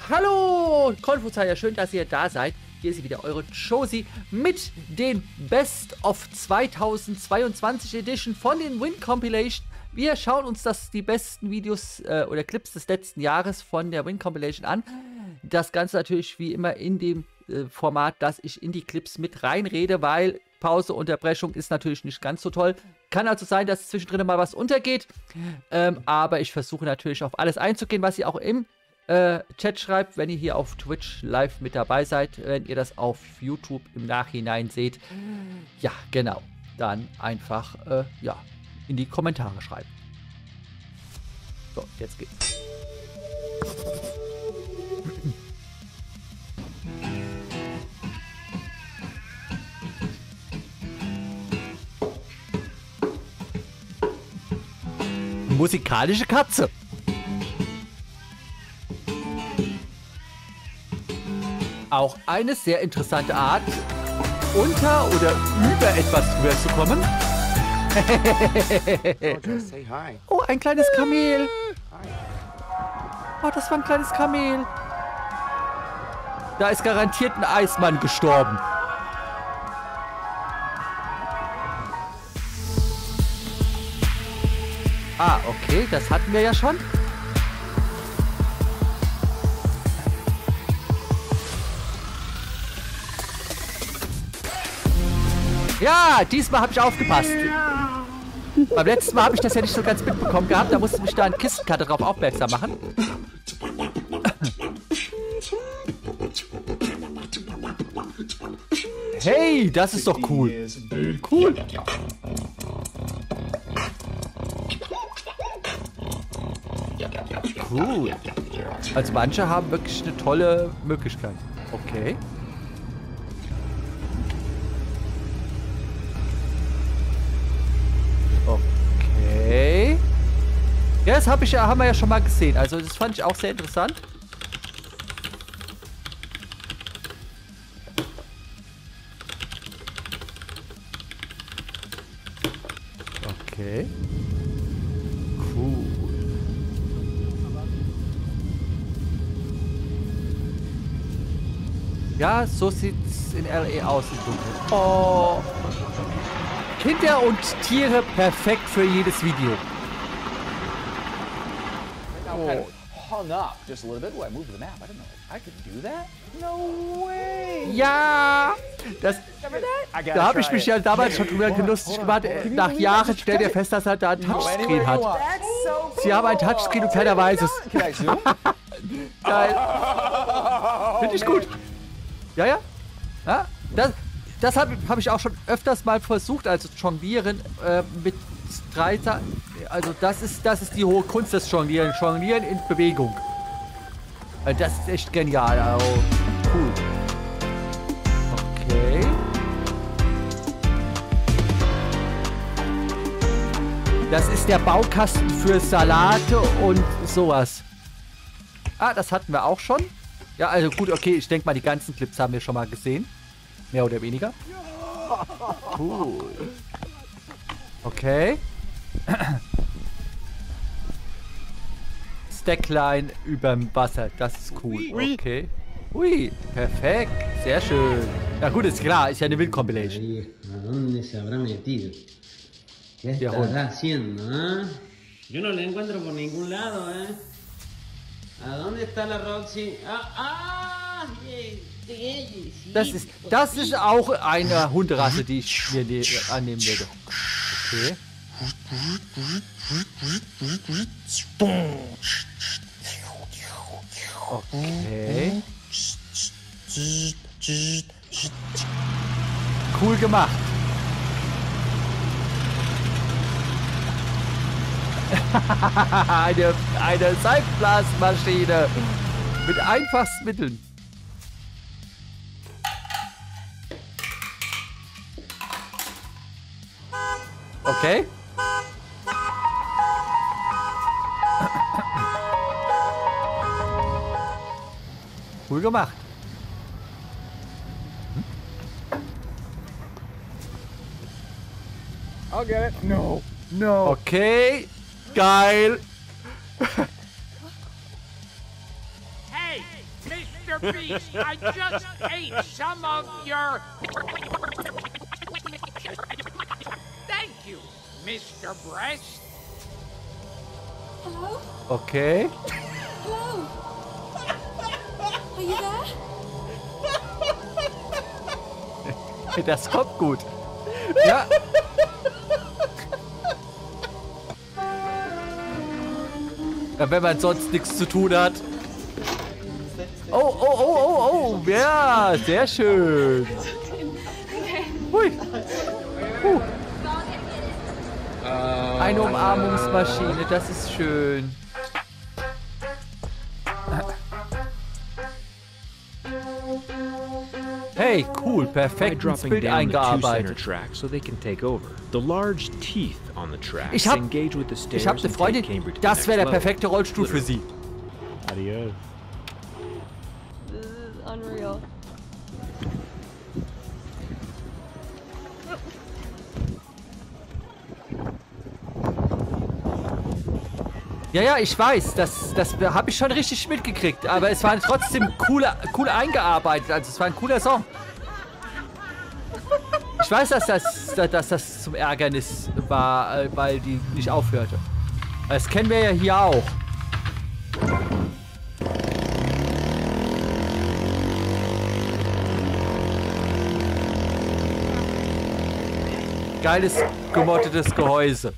Hallo, Konfuzier, schön, dass ihr da seid. Hier ist wieder eure Josie mit den Best of 2022 Edition von den Win Compilation. Wir schauen uns die besten Videos oder Clips des letzten Jahres von der Win Compilation an. Das Ganze natürlich wie immer in dem Format, dass ich in die Clips mit reinrede, weil Pause, Unterbrechung ist natürlich nicht ganz so toll. Kann also sein, dass zwischendrin mal was untergeht. Aber ich versuche natürlich auf alles einzugehen, was ihr auch im Chat schreibt, wenn ihr hier auf Twitch live mit dabei seid, wenn ihr das auf YouTube im Nachhinein seht. Ja, genau. Dann einfach, ja, in die Kommentare schreiben. So, jetzt geht's. Musikalische Katze. Auch eine sehr interessante Art, unter oder über etwas drüber zu kommen. Oh, ein kleines Kamel. Oh, das war ein kleines Kamel. Da ist garantiert ein Eismann gestorben. Ah, okay, das hatten wir ja schon. Ja, diesmal habe ich aufgepasst. Beim letzten Mal habe ich das ja nicht so ganz mitbekommen gehabt. Da musste mich da ein Kistenkarte drauf aufmerksam machen. Hey, das ist doch cool. Cool. Cool. Also manche haben wirklich eine tolle Möglichkeit. Okay. Okay. Ja, das haben wir ja schon mal gesehen. Also das fand ich auch sehr interessant. Okay. Cool. Ja, so sieht's in LA aus im Dunkeln. Oh. Kinder und Tiere perfekt für jedes Video. Oh. Hung up just a little bit. Oh, I moved the map. I didn't know I could do that. No way. Ja, da habe ich mich ja damals schon drüber lustig gemacht. Nach Jahren stellt er fest, dass er da ein Touchscreen hat. Sie haben ein Touchscreen und keiner weiß es. Geil. Finde ich gut. Ja, ja. Ja, das hab ich auch schon öfters mal versucht, also Jonglieren mit Streiter. Also das ist die hohe Kunst des Jonglieren. Jonglieren in Bewegung. Das ist echt genial. Also, cool. Okay. Das ist der Baukasten für Salate und sowas. Ah, das hatten wir auch schon. Ja, also gut, okay, ich denke mal, die ganzen Clips haben wir schon mal gesehen. Mehr oder weniger. Cool. Okay. Stackline überm Wasser, das ist cool. Okay. Ui, perfekt. Sehr schön. Na gut, ist klar, ist ja eine Win-Compilation. ¿Qué estará haciendo, eh? Yo no la encuentro por ningún lado, eh. ¿A dónde está la Roxy? Das ist auch eine Hunderasse, die ich mir annehmen würde. Okay. Okay. Cool gemacht. eine Seifenblasmaschine mit einfachsten Mitteln. Okay. Cool gemacht. I'll get it. No. No. Okay. Geil. Hey, Mr. Beast, I just ate some of your... Thank you, Mr. Breast. Hello? Okay. Hello? Are you there? Das kommt gut. Ja. Ja, wenn man sonst nichts zu tun hat. Oh, oh, oh, oh, oh. Ja, sehr schön. Hui. Eine Umarmungsmaschine, das ist schön. Hey, cool, perfekt ins Bild eingearbeitet. So they can take over. The large teeth on the tracks Ich hab engage with the stairs eine Freundin, das wäre der perfekte Rollstuhl für sie. Adios. This is unreal. Ja, ich weiß, das habe ich schon richtig mitgekriegt, aber es war trotzdem cool eingearbeitet, also es war ein cooler Song. Ich weiß, dass das zum Ärgernis war, weil die nicht aufhörte. Das kennen wir ja hier auch. Geiles, gemottetes Gehäuse.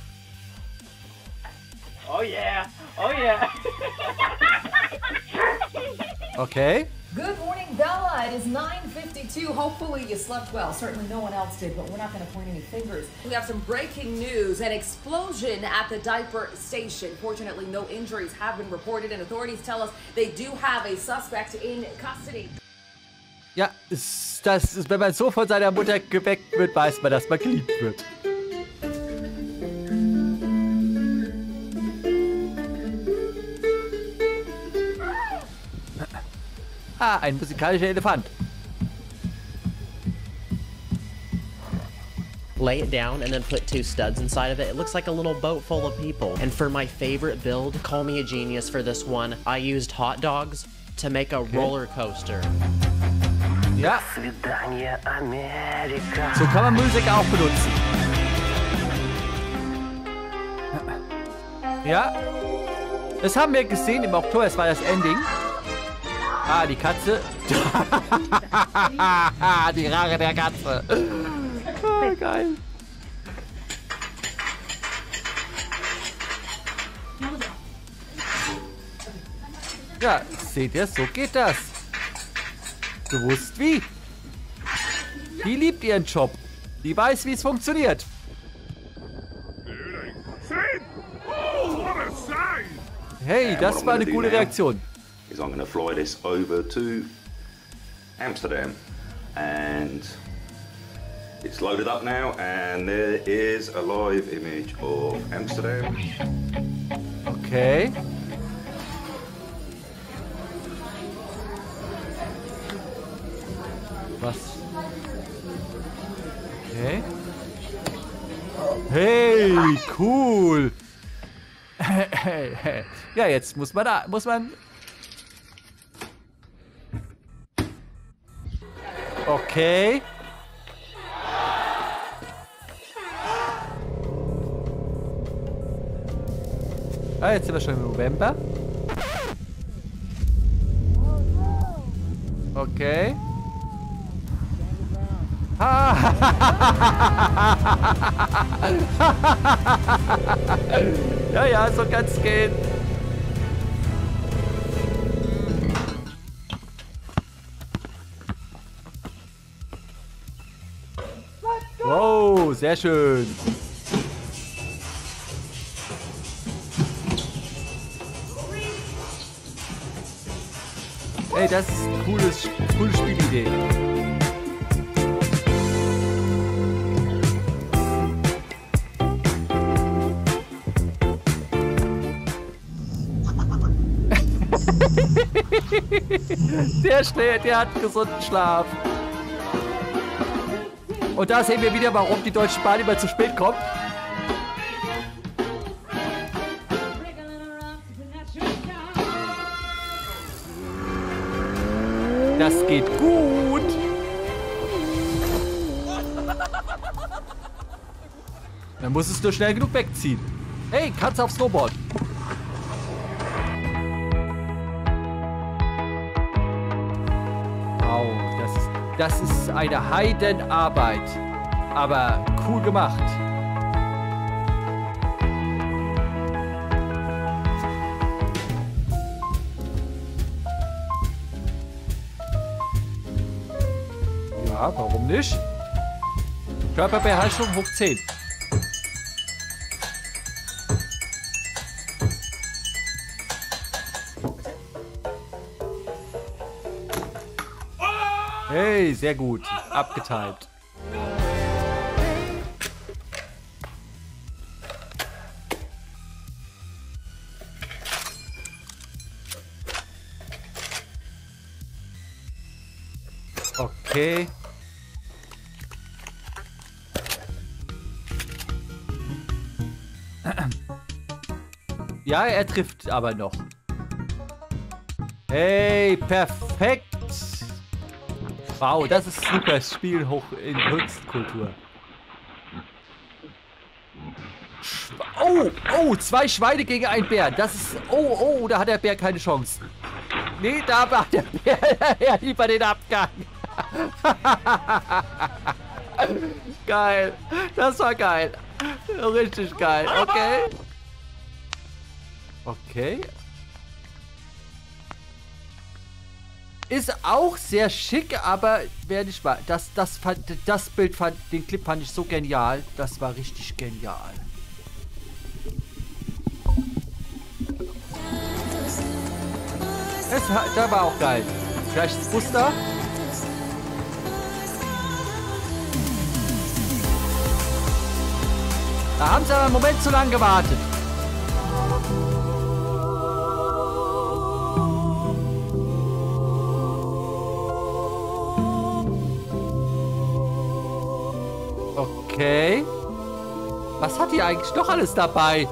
Oh yeah! Oh yeah! Okay. Good morning, Bella. It is 9:52. Hopefully you slept well. Certainly no one else did, but we're not going to point any fingers. We have some breaking news. An explosion at the diaper station. Fortunately, no injuries have been reported, and authorities tell us they do have a suspect in custody. Ja, wenn man so von seiner Mutter geweckt wird, weiß man, dass man geliebt wird. Ah, ein musikalischer Elefant. Lay it down and then put 2 studs inside of it. It looks like a little boat full of people. And for my favorite build, call me a genius for this one, I used hot dogs to make a roller coaster. Ja. So kann man Musik auch benutzen. Ja. Das haben wir gesehen im Oktober, es war das Ending. Ah, die Katze. Die Rache der Katze. Oh, geil. Ja, seht ihr, so geht das. Gewusst wie. Die liebt ihren Job. Die weiß, wie es funktioniert. Hey, das war eine gute Reaktion. Is I'm going to fly this over to Amsterdam, and it's loaded up now, and there is a live image of Amsterdam. Okay. Was? Okay. Hey, cool. Ja, jetzt muss man Okay. Ah, jetzt sind wir schon im November. Okay. Ja, so kann's gehen. Wow, sehr schön. Ey, das ist eine coole Spielidee. Der hat einen gesunden Schlaf. Und da sehen wir wieder, warum die Deutsche Bahn immer zu spät kommt. Das geht gut. Dann muss es nur schnell genug wegziehen. Hey, Katze auf Snowboard. Wow, das ist eine Heidenarbeit. Aber cool gemacht. Ja, warum nicht? Körperbeherrschung hoch 10. Hey, sehr gut. Abgeteilt. Okay. Ja, er trifft aber noch. Hey, perfekt. Wow, das ist super. Spiel hoch in Höchstkultur. Oh, 2 Schweine gegen einen Bär. Das ist... Oh, da hat der Bär keine Chance. Nee, da war der Bär lieber den Abgang. Geil. Das war geil. Richtig geil. Okay. Okay. Ist auch sehr schick, aber wer nicht war. Das Bild den Clip fand ich so genial. Das war richtig genial. Da war auch geil. Vielleicht das Muster. Da haben sie aber einen Moment zu lang gewartet. Okay. Was hat die eigentlich noch alles dabei?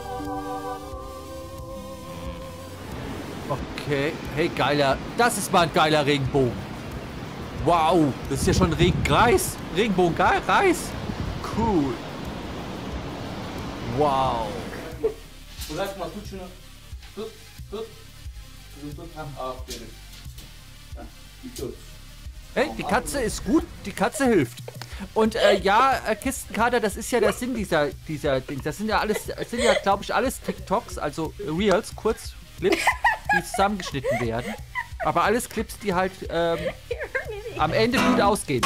Okay. Hey, geiler. Das ist mal ein geiler Regenbogen. Wow. Das ist ja schon ein Regenreis. Regenbogen-Reis. Cool. Wow. Hey, die Katze ist gut. Die Katze hilft. Und ja, Kistenkater, das ist ja der Sinn dieser Dings. Das sind ja, glaube ich, alles TikToks, also Reels, Kurzclips, die zusammengeschnitten werden. Aber alles Clips, die halt am Ende gut ausgehen.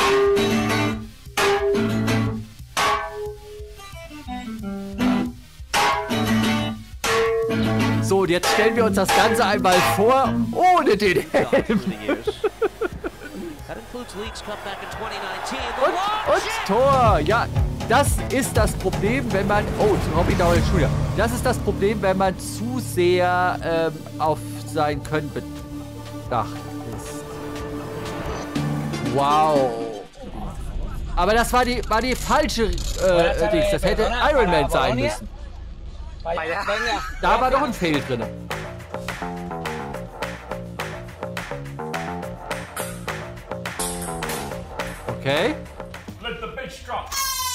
So, und jetzt stellen wir uns das Ganze einmal vor, ohne den Helm. Und Tor. Ja, das ist das Problem, wenn man... Oh, Robin Dowell Schulter. Das ist das Problem, wenn man zu sehr auf sein Können bedacht ist. Wow. Aber das war die falsche Dings. Das hätte Iron Man sein müssen. Da war doch ein Fail drin. Okay. Let the bitch drop.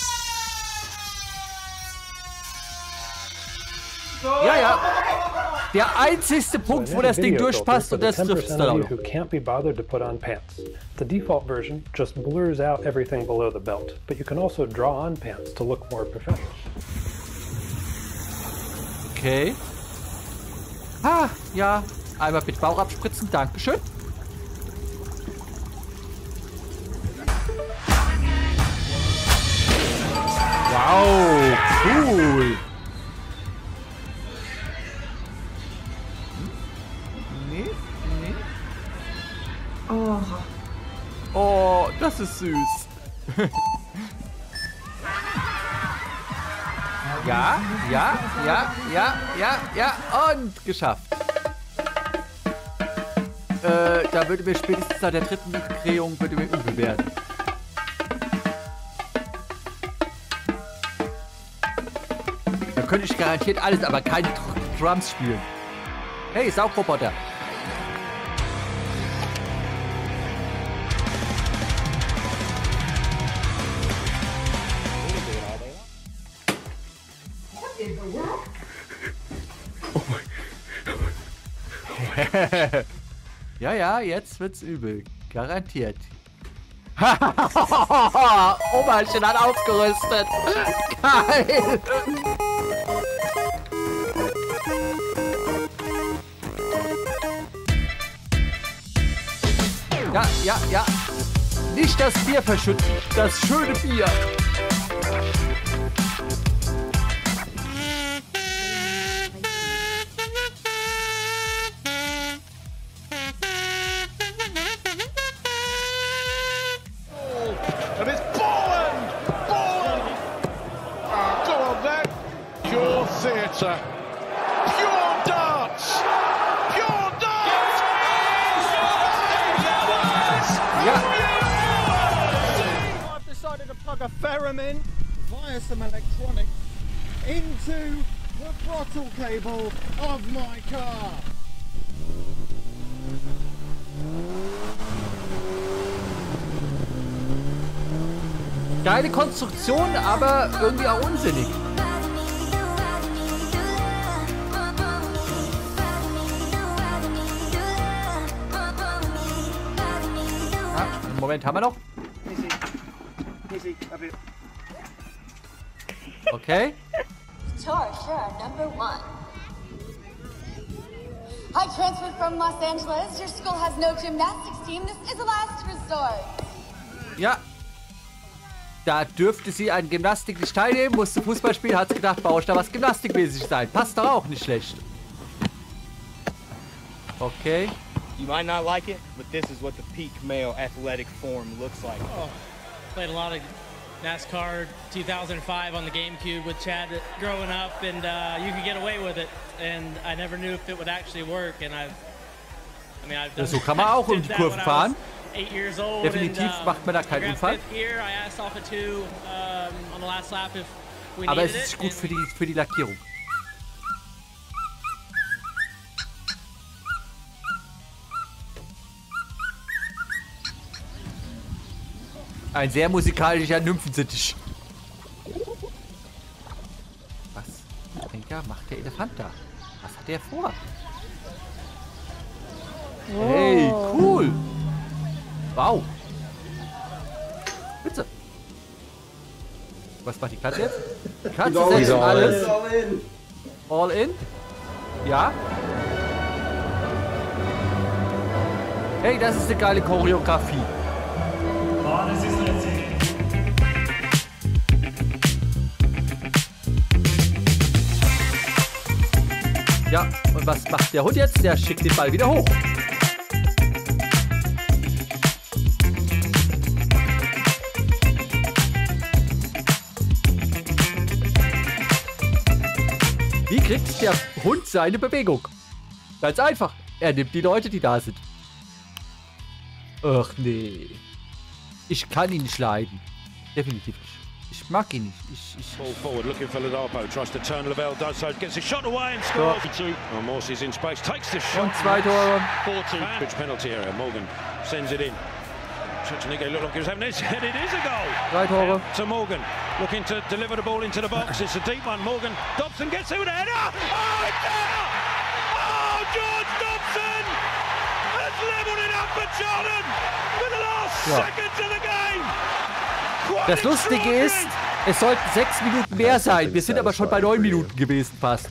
Ja, ja. Der einzigste Punkt, wo das Ding durchpasst, und das trifft es dann auch noch. Who can't be bothered to put on pants. The default version just blurs out everything below the belt, but you can also draw on pants to look more professional. Okay. Ah, ja. Einmal mit Bauch abspritzen, dankeschön. Wow, cool. Nee. Oh, das ist süß. Ja. Und geschafft. Da würde mir spätestens nach der dritten Drehung übel werden. Da könnte ich garantiert alles, aber keine Drums spielen. Hey, Saugroboter. Ja, ja, jetzt wird's übel. Garantiert. Oberchen hat aufgerüstet. Geil. Ja, ja, ja. Nicht das Bier verschütten, das schöne Bier. And it's Borland! Borland! Go on then! Pure theatre. Pure dance! Pure dance! Ja. I've decided to plug a theremin via some electronics into the throttle cable of my car. Geile Konstruktion, aber irgendwie auch unsinnig. Ja, einen Moment haben wir noch. Okay. Sure, number 1. I transferred from Los Angeles. Your school has no gymnastics team. This is a last resort. Ja. Da dürfte sie an Gymnastik nicht teilnehmen, musste Fußball spielen, hat sie gedacht, baue ich da was gymnastikmäßig sein. Passt doch auch nicht schlecht. Okay. You might not like it, but this is what the peak male athletic form looks like. Oh, played a lot of NASCAR 2005 on the GameCube with Chad growing up, and you could get away with it, and I never knew if it would actually work, and I've done, so kann man auch um die Kurven fahren. 8 years old. Definitiv macht man da keinen Unfall. Aber es ist gut für die Lackierung. Ein sehr musikalischer Nymphensittich. Was, Denker, macht der Elefant da? Was hat der vor? Hey, cool! Wow! Bitte! Was macht die Katze jetzt? Die Katze setzt alles. All in? Ja? Hey, das ist eine geile Choreografie. Ja, und was macht der Hund jetzt? Der schickt den Ball wieder hoch. Wie kriegt der Hund seine Bewegung? Ganz einfach. Er nimmt die Leute, die da sind. Ach nee. Ich kann ihn nicht leiden. Definitiv nicht. Ich mag ihn nicht. Ball forward, looking for Ladapo, tries to turn. Lavelle does so, gets a shot away and scores. Oh, Morsy's in space, takes the shot. Und 2 Tore. 4-2. Bridge penalty area. Morgan sends it in. Schwarzenegger looked like he was having this, and it is a goal. 3 Tore. To Morgan, looking to deliver the ball into the box. It's a deep one. Morgan, Dobson gets it with a header. Oh, it's there! Oh, George Dobson has levelled it up for Charlton with the last seconds of the game. Das Lustige ist, es sollten 6 Minuten mehr sein. Wir sind aber schon bei 9 Minuten gewesen fast.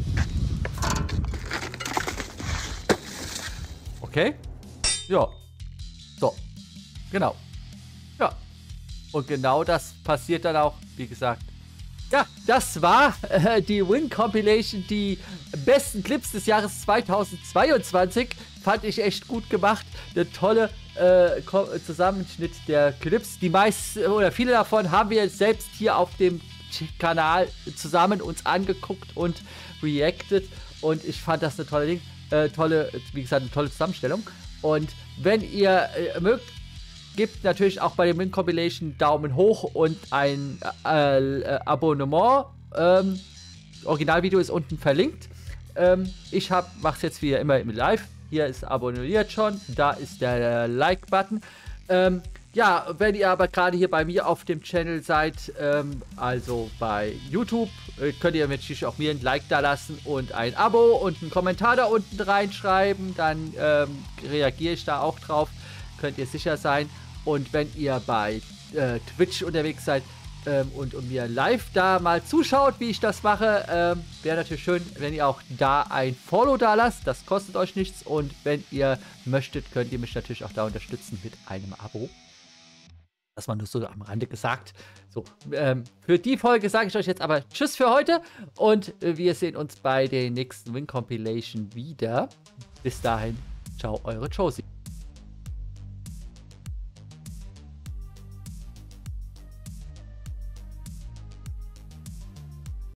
Okay. Ja. So. Genau. Ja. Und genau das passiert dann auch, wie gesagt. Ja, das war die Win Compilation, die besten Clips des Jahres 2022. Fand ich echt gut gemacht. Eine tolle Zusammenschnitt der Clips. Die meisten oder viele davon haben wir selbst hier auf dem Kanal zusammen uns angeguckt und reacted. Und ich fand das eine tolle wie gesagt, eine tolle Zusammenstellung. Und wenn ihr mögt, gebt natürlich auch bei dem Win Compilation Daumen hoch und ein Abonnement. Originalvideo ist unten verlinkt. Ich mache es jetzt wie immer im Live. Hier ist abonniert schon. Da ist der Like-Button. Ja, wenn ihr aber gerade hier bei mir auf dem Channel seid, also bei YouTube, könnt ihr natürlich auch mir ein Like da lassen und ein Abo und einen Kommentar da unten reinschreiben. Dann reagiere ich da auch drauf, könnt ihr sicher sein. Und wenn ihr bei Twitch unterwegs seid und mir live da mal zuschaut, wie ich das mache, wäre natürlich schön, wenn ihr auch da ein Follow da lasst. Das kostet euch nichts. Und wenn ihr möchtet, könnt ihr mich natürlich auch da unterstützen mit einem Abo. Das war nur so am Rande gesagt. So, für die Folge sage ich euch jetzt aber Tschüss für heute. Und wir sehen uns bei der nächsten Win Compilation wieder. Bis dahin, ciao, eure Josie.